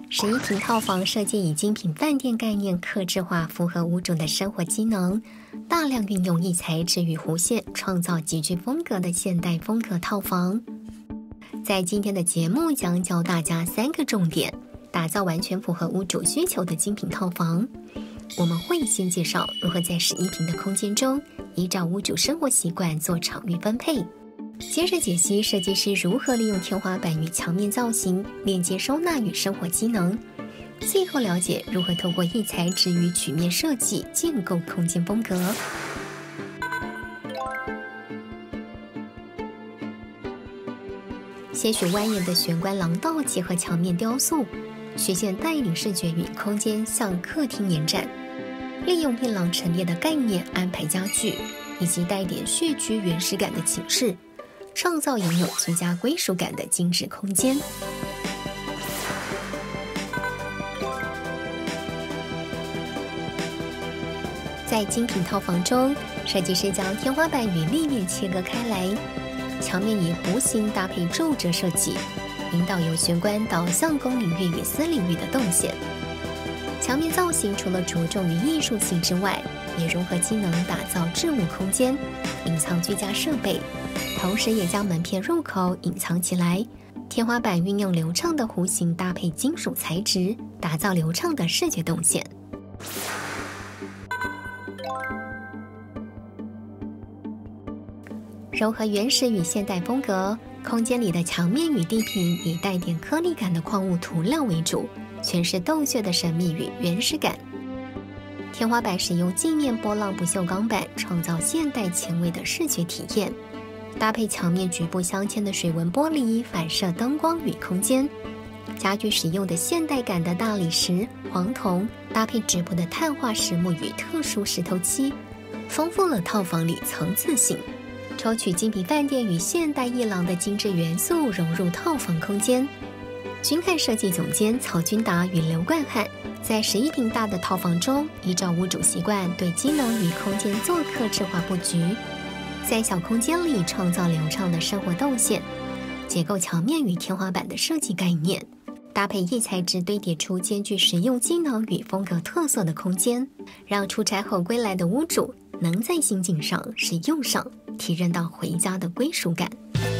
11坪套房设计以精品饭店概念客制化，符合屋主的生活机能，大量运用异材质与弧线，创造极具风格的现代风格套房。在今天的节目将教大家3个重点，打造完全符合屋主需求的精品套房。我们会先介绍如何在11坪的空间中，依照屋主生活习惯做场域分配。接着解析设计师如何利用天花板与墙面造型链接收纳与生活机能，最后了解如何透过异材质与曲面设计建构空间风格。些许蜿蜒的玄关廊道结合墙面雕塑，曲线带领视觉与空间向客厅延展，利用一廊陈列的概念安排家具，以及带点穴居原始感的寝室，创造拥有居家归属感的精致空间。在精品套房中，设计师将天花板与立面切割开来，墙面以弧形搭配皱褶设计，引导由玄关导向公领域与私领域的动线。墙面造型除了着重于艺术性之外，也融合机能打造置物空间，隐藏居家设备，同时也将门片入口隐藏起来。天花板运用流畅的弧形搭配金属材质，打造流畅的视觉动线。融合原始与现代风格，空间里的墙面与地坪以带点颗粒感的矿物涂料为主，诠释洞穴的神秘与原始感。天花板使用镜面波浪不锈钢板，创造现代前卫的视觉体验，搭配墙面局部镶嵌的水纹玻璃，反射灯光与空间。家具使用的现代感的大理石、黄铜，搭配质朴的碳化石木与特殊石头漆，丰富了套房里层次性。抽取精品饭店与现代一廊的精致元素融入套房空间。君汉设计总监曹君达与刘冠汉在11坪大的套房中，依照屋主习惯对机能与空间做客制化布局，在小空间里创造流畅的生活动线，结构墙面与天花板的设计概念，搭配异材质堆叠出兼具实用机能与风格特色的空间，让出差后归来的屋主能在心境上、实用上体认到回家的归属感。